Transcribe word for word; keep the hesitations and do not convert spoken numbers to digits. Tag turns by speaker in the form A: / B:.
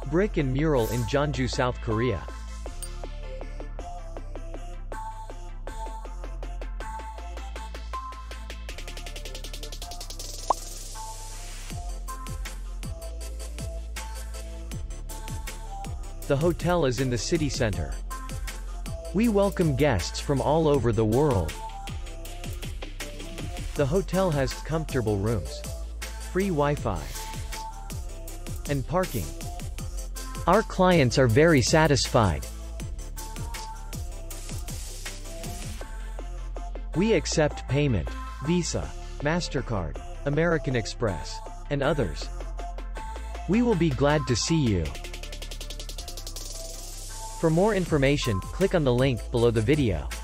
A: Brick and Mural in Jeonju, South Korea. The hotel is in the city center. We welcome guests from all over the world. The hotel has comfortable rooms, free Wi-Fi, and parking. Our clients are very satisfied. We accept payment, Visa, MasterCard, American Express, and others. We will be glad to see you. For more information, click on the link below the video.